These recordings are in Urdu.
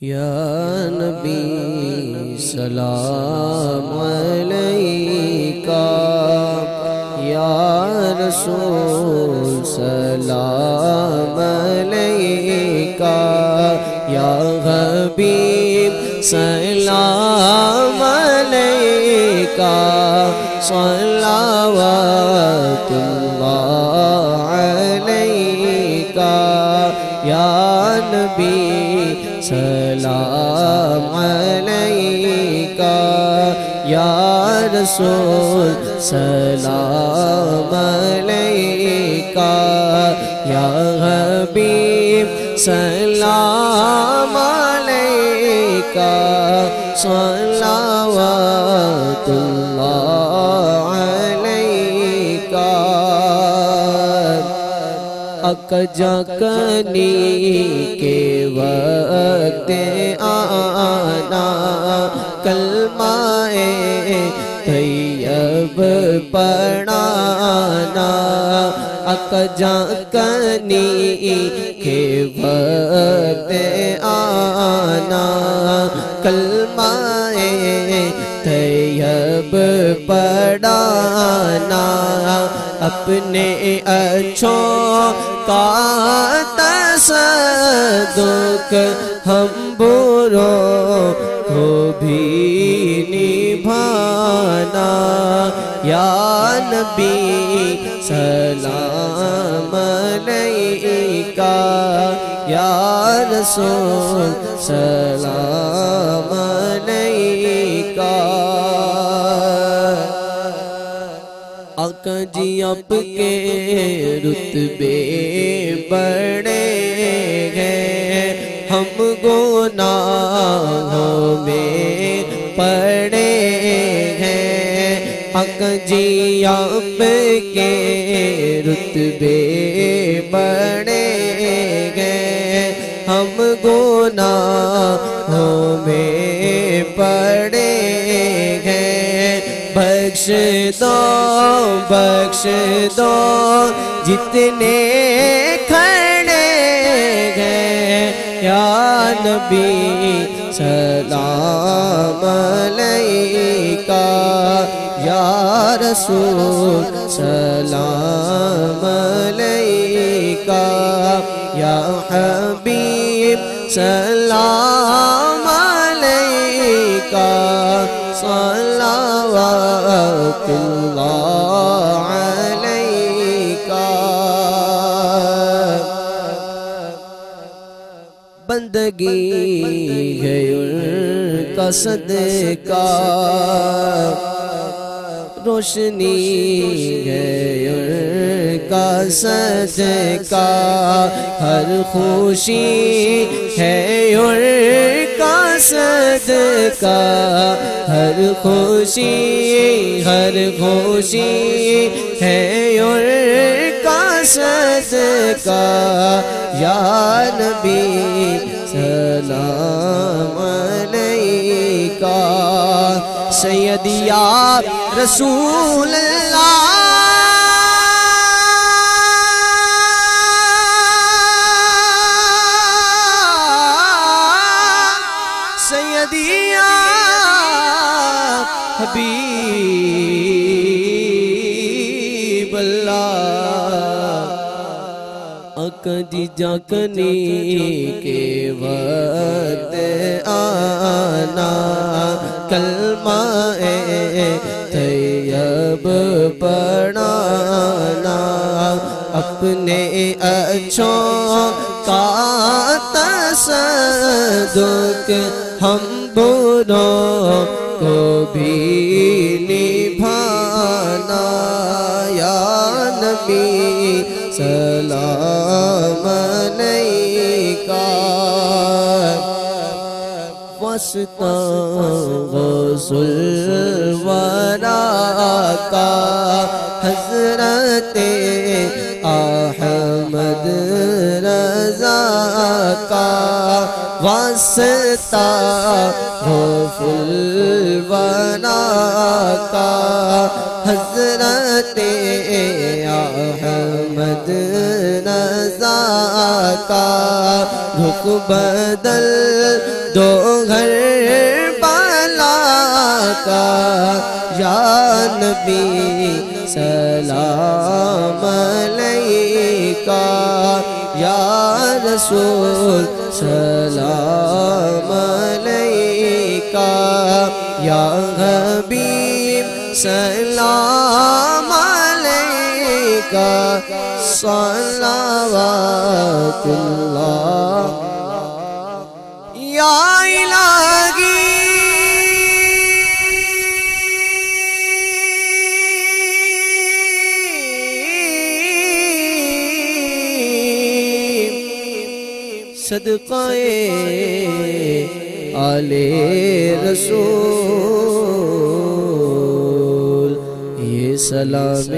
یا نبی سلام علیکہ، یا رسول سلام علیکہ، یا حبیب سلام علیکہ، صلوات اللہ علیکہ، یا نبی سلام علیکہ، یا رسول سلام علیکہ، یا حبیب سلام علیکہ، صلوات اللہ علیکہ۔ اکجا کنی کے وقت آنا، کلمہ طیب پڑھانا، اکجا کنی کے وقت آنا، کلمہ طیب پڑھانا، اپنے اچھوں کا تصدق ہم بروں کو بھی نبھانا، یا نبی سلام علیکہ، یا رسول سلام علیکہ۔ آقا جی آپ کے رتبے بڑے ہیں، ہم گناہوں میں پڑے ہیں، آقا جی آپ کے رتبے بڑے ہیں، ہم گناہوں میں پڑے ہیں، بخش دو بخش دو جتنے کھڑے ہیں، یا نبی سلام علیکہ، یا رسول سلام علیکہ، یا حبیب سلام علیکہ، صلوات اللہ علیکہ۔ بندگی ہے ان کا صدقہ، روشنی ہے ان کا صدقہ، ہر خوشی ہے ان کا صدقہ، ہر خوشی ہے ان کا صدقہ، یا نبی سلام علیکہ، سیدی یا رسول اللہ، سیدی یا حبیب اللہ۔ آقا جی جاکنی کے وقت آنا، کلمہ طیب پڑھانا، اپنے اچھوں کا تصدق ہم بروں کو بھی نبھانا، یا نبی سلام علیکہ۔ واسطہ غوث الورا کا حضرت احمد رضا کا، واسطہ غوث الورا کا حضرت احمد رضا کا، رخ بدل دو گھر بالا کا یا نبی سلام علیکہ یا رسول سلام علیکہ یا حبیب سلام علیکہ صلوات اللہ یا الہی صدقہ آل رسول یہ سلام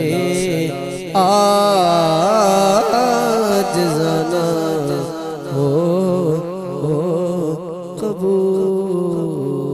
عاجزانہ ہو قبول